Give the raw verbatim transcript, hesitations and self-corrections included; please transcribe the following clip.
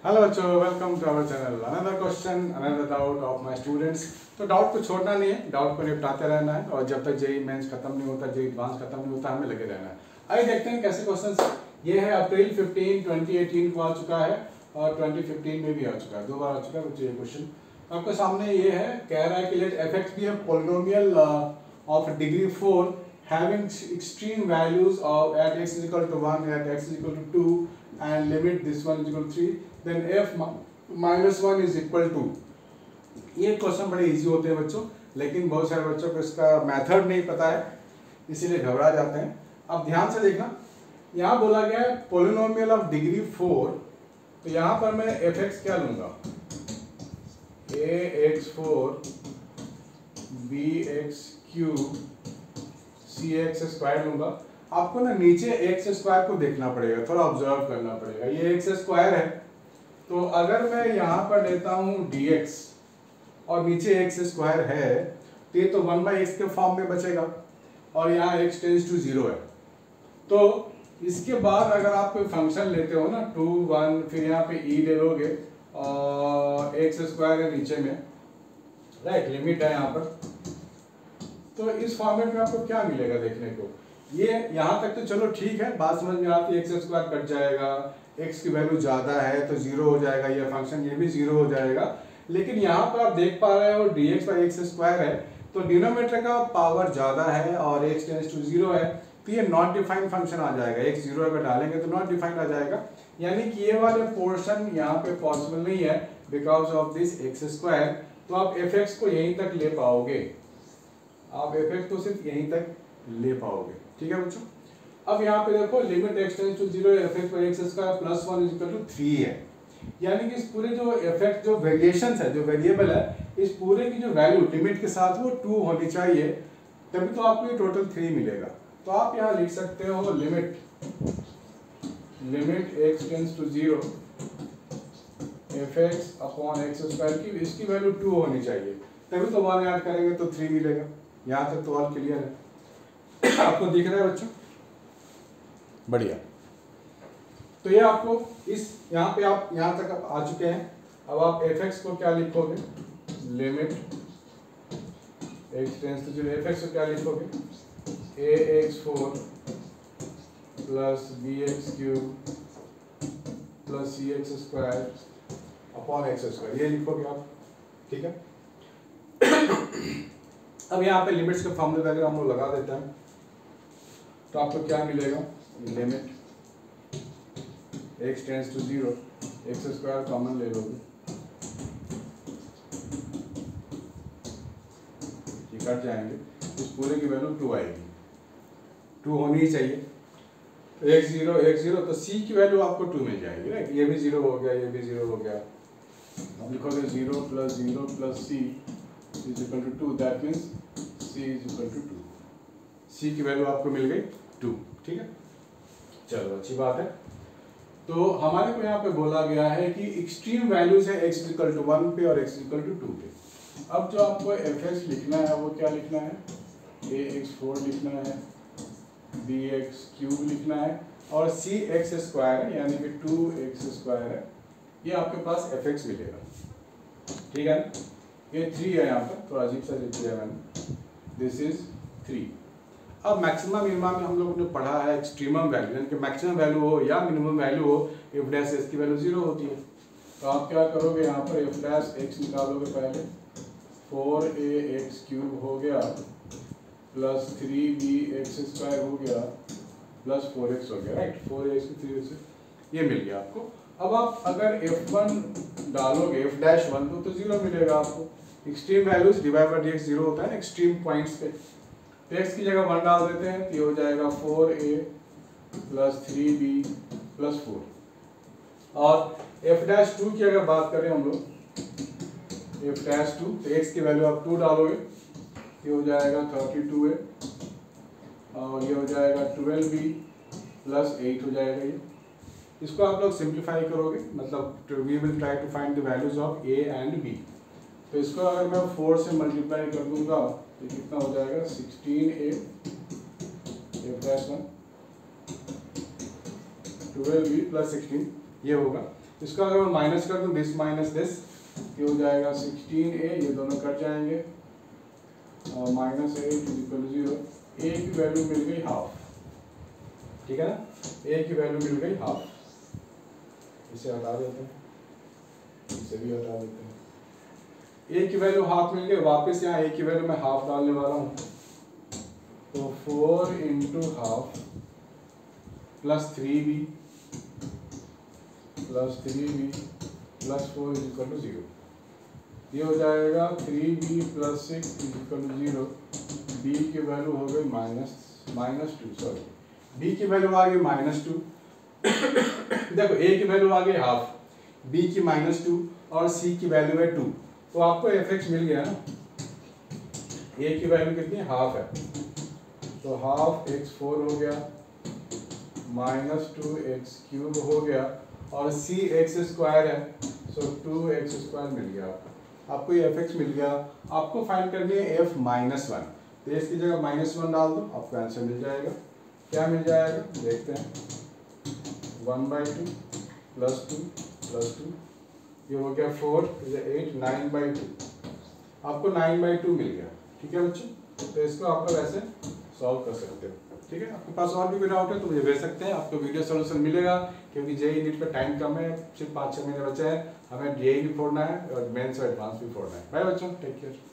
Hello बच्चों, welcome to our channel. Another question, another doubt of my students. तो doubt को छोड़ना नहीं है, डाउट को निपटाते रहना है और जब तक जेई मेंस खत्म नहीं होता, जेई एडवांस खत्म नहीं होता, हमें लगे रहना है। आइए देखते हैं कैसे क्वेश्चंस। ये है अप्रैल फिफ्टीन ट्वेंटी एटीन को आ चुका है और ट्वेंटी फिफ्टीन में भी आ चुका है, दो बार आ चुका है बच्चों ये क्वेश्चन। आपके सामने ये है, कह रहा है कि let f x be a polynomial of degree four having extreme values of at x is equal to one, at x is equal to two, and limit this one is equal to three, then f minus one is equal to। ये question बड़े easy होते हैं बच्चों, लेकिन बहुत सारे बच्चों को इसका मेथड नहीं पता है, इसीलिए घबरा जाते हैं। अब ध्यान से देखना, यहाँ बोला गया है पॉलिनोमियल ऑफ डिग्री फोर, तो यहाँ पर मैं एफ एक्स क्या लूंगा, a x four b x cube c x square लूंगा। आपको ना नीचे एक्स स्क्वायर को देखना पड़ेगा, थोड़ा ऑब्जर्व करना पड़ेगा। ये एक्स स्क्वायर है, तो अगर मैं यहाँ पर लेता हूँ dx और नीचे एक्स स्क्वायर है, तो ये तो वन बाई एक्स के फॉर्म में बचेगा और यहाँ x टेंस टू जीरो है। तो इसके बाद अगर आप कोई फंक्शन लेते हो ना, टू वन, फिर यहाँ पे e ले लोगे और एक्स स्क्वायर है नीचे में, राइट, लिमिट है यहाँ पर, तो इस फॉर्मेट में आपको क्या मिलेगा देखने को। ये यहाँ तक तो चलो ठीक है, बात समझ में आती है, एक्स स्क्वायर कट जाएगा, एक्स की वैल्यू ज्यादा है तो जीरो हो जाएगा, ये फंक्शन ये भी जीरो हो जाएगा। लेकिन यहाँ पर आप देख पा रहे हो dx बाई एक्स स्क्वायर है, तो डिनोमिनेटर का पावर ज्यादा है और x टेंस टू जीरो है, तो ये नॉट डिफाइंड फंक्शन आ जाएगा। x जीरो अगर डालेंगे तो नॉट डिफाइंड आ जाएगा, यानी कि ये वाले पोर्शन यहाँ पे पॉसिबल नहीं है because of this x square. तो आप एफ एक्स को यहीं तक ले पाओगे, आप एफ एक्स को सिर्फ यहीं तक ले पाओगे, ठीक है बच्चों। अब यहाँ पे देखो, limit x tends to zero f x by x square plus one is equal to three है, यानी कि इस पूरे जो एफ एक्स जो वेरिएशंस है, जो वेरिएबल है, इस पूरे की जो वैल्यू लिमिट के साथ वो टू होनी चाहिए, तभी तो आपको ये टोटल थ्री मिलेगा। तो आप यहाँ लिख सकते हो limit limit x tends to zero f x upon x square की इसकी वैल्यू टू होनी चाहिए, तभी तो वन ऐड करेंगे तो थ्री मिलेगा। यहाँ तक तो ऑल क्लियर है, आपको दिख रहा है बच्चों, बढ़िया। तो ये आपको इस यहाँ पे आप यहाँ तक आप आ चुके हैं। अब आप एफ एक्स को क्या लिखोगे, limit x tends to zero f x को क्या लिखोगे, a x four plus b x cube plus c x square upon x square, ये लिखोगे आप, ठीक है। अब यहाँ पे लिमिट्स के फॉर्मूले वगैरह हम लोग लगा देते हैं, तो आपको क्या मिलेगा, limit x tends to zero x square common ले लोगे, ये कट जाएंगे, इस पूरे की वैल्यू टू आएगी, टू होनी ही चाहिए। तो एक्स जीरो एक्स जीरो, तो c की वैल्यू आपको टू मिल जाएगी, राइट। ये भी जीरो हो गया, ये भी जीरो हो गया। अब लिखोगे zero plus zero plus c is equal to two, that means c is equal to two. c की वैल्यू आपको मिल गई टू, ठीक है, चलो अच्छी बात है। तो हमारे को यहाँ पे बोला गया है कि एक्सट्रीम वैल्यूज है x is equal to one पे और x is equal to two पे। अब जो आपको एफ एक्स लिखना है वो क्या लिखना है, ए एक्स फोर लिखना है, बी एक्स क्यूब लिखना है और सी एक्स स्क्वायर है, यानी कि टू एक्स स्क्वायर है, ये आपके पास एफ एक्स मिलेगा, ठीक है। ये थ्री है, यहाँ पर थोड़ा अजीब सा लिख दिया मैंने, दिस इज थ्री। अब मैक्सिमम मिनिमम में हम लोगों ने पढ़ा है एक्सट्रीमम वैल्यू, यानी कि मैक्सिमम वैल्यू हो या मिनिमम वैल्यू हो, एफ डैश एक्स की वैल्यू जीरो होती है। तो आप क्या करोगे, यहाँ पर एफ डैश एक्स निकालोगे, पहले फोर ए एक्स क्यूब हो गया plus three b x square हो गया प्लस फोर एक्स हो गया, राइट। फोर एक्स की थ्री से ये मिल गया आपको। अब आप अगर एफ वन डालोगे, एफ डैश वन तो, तो जीरो मिलेगा आपको। Extreme values divide by dx zero होता है ना एक्सट्रीम पॉइंट्स पे, तो एक्स की जगह वन डाल देते हैं, तो ये हो जाएगा four a plus three B plus four. और एफ डैश टू की अगर बात करें हम लोग, एफ डैश टू, तो एक्स की वैल्यू आप टू डालोगे, ये हो जाएगा थर्टी टू ए और ये हो जाएगा ट्वेल्व बी प्लस एट हो जाएगा। ये इसको आप लोग सिंप्लीफाई करोगे, मतलब we will try to find the values of a and b. तो इसको अगर मैं फोर से मल्टीप्लाई कर दूंगा तो कितना हो जाएगा, sixteen a f dash one twelve b plus sixteen, ये होगा। इसका अगर मैं माइनस कर दूं, दिस माइनस दिस, ये हो जाएगा सिक्सटीन ए, ये दोनों कट जाएंगे, minus eight is equal to zero. A की वैल्यू मिल गई हाफ, ठीक है ना, ए की वैल्यू मिल गई हाफ। इसे हटा देते हैं, इसे भी हटा देते हैं। ए की वैल्यू हाफ मिल गई, वापस यहाँ ए की वैल्यू मैं हाफ डालने वाला हूँ, तो four into half plus three B plus three B plus four is equal to zero. ये हो जाएगा three B plus six is equal to zero. B की वैल्यू हो गई minus minus two, sorry B की वैल्यू आ गई minus two. देखो ए की वैल्यू आ गई हाफ, बी की माइनस टू और सी की वैल्यू है टू, तो आपको एफ एक्स मिल गया ना। ए की वैल्यू कितनी है, हाफ है, तो हाफ एक्स फोर हो गया, माइनस टू एक्स क्यूब हो गया, और सी एक्स स्क्वायर है, सो टू एक्स स्क्वायर मिल गया आपको। आपको ये एफ एक्स मिल गया। आपको फाइंड करनी है एफ माइनस वन, तो इसकी जगह माइनस वन डाल दो, आपको आंसर मिल जाएगा। क्या मिल जाएगा देखते हैं, one by two plus two plus two, ये हो गया four, eight, nine by two, आपको नाइन बाई टू मिल गया। ठीक है बच्चों, तो इसको आप लोग ऐसे सॉल्व कर सकते हो। ठीक है, आपके पास और भी कोई डाउट है तो मुझे भेज सकते हैं, आपको वीडियो सोल्यूशन मिलेगा, क्योंकि जेई नीट पे टाइम कम है, सिर्फ पाँच छः महीने बचे हैं, हमें जेई भी फोड़ना है और मेंस और एडवांस भी फोड़ना है। बाय बच्चों, टेक केयर।